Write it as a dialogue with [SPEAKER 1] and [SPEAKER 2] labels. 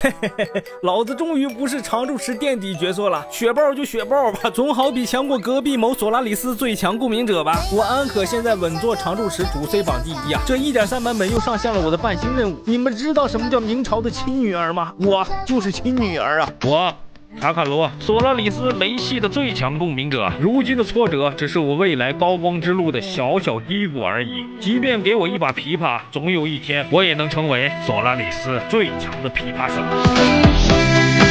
[SPEAKER 1] 嘿嘿嘿嘿，老子终于不是常驻池垫底角色了，雪豹就雪豹吧，总好比强过隔壁某索拉里斯最强共鸣者吧。我安可现在稳坐常驻池主 C 榜第一啊！这 1.3 版本又上线了我的半星任务，你们知道什么叫明朝的亲女儿吗？我就是亲女儿啊！
[SPEAKER 2] 我卡卡罗，索拉里斯雷系的最强共鸣者，如今的挫折只是我未来高光之路的小小低谷而已。即便给我一把琵琶，总有一天我也能成为索拉里斯最强的琵琶手。